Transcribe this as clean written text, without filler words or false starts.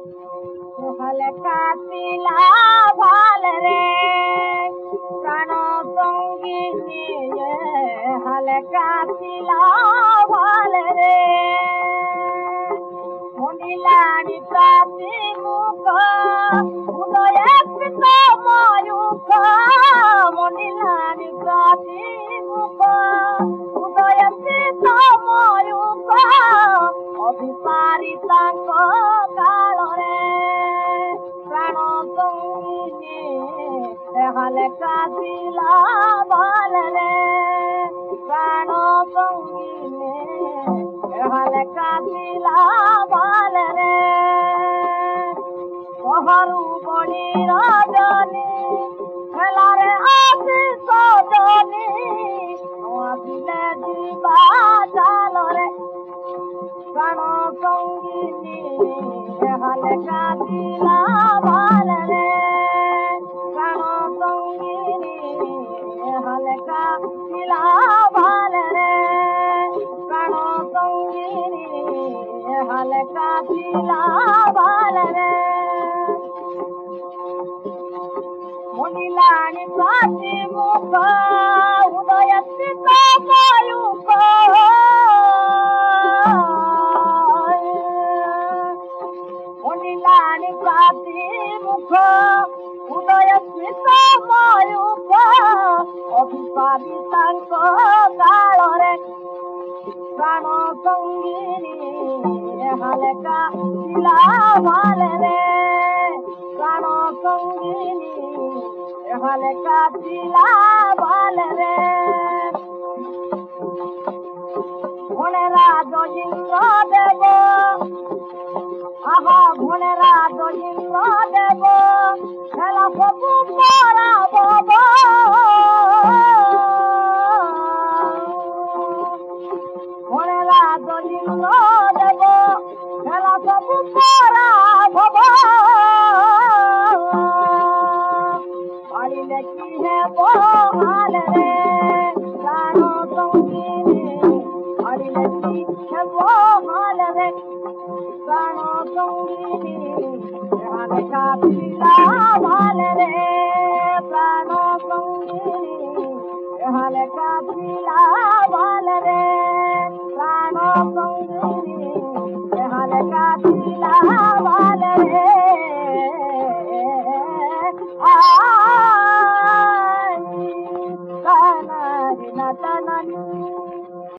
हल्का तिला भाल रे प्राणो संगी हल्का तिला भाल रे मुनिलानी प्राति मुख उदय पित मयूख मुनिलानी प्राति मुख उदय पित मयूख अभिपारिता काल रे प्राण संगी हल्का तिला भाल रे प्राण संगी हल्का तिला भाल रे कहरु बड़ी रजनी खेलारे आसी सजनी आसिले जीवा चाल रे प्राण संगी हल्का तिला भाल रे प्राण संगी हल्का तिला भाल रे प्राण संगी हल्का तिला भाल रे मुनिलानी प्राति मुख उदय पित मयूख मुनिलानी प्राति मुख उदय पित मयूख अभिपारिता काल रे प्राण संगी हल्का तिला भाल रे प्राण संगी हल्का तिला भाल रे भणेराज इंद्र देव आहा भणेराज इंद्र देव खेला सबु पराभव भणेराज इंद्र देव खेला सबु पराभव आड़िले की है बहाल रे प्राण संगी आड़िले की है बहाल रे प्राण संगी हल्का तिला भाल रे प्राण संगी हल्का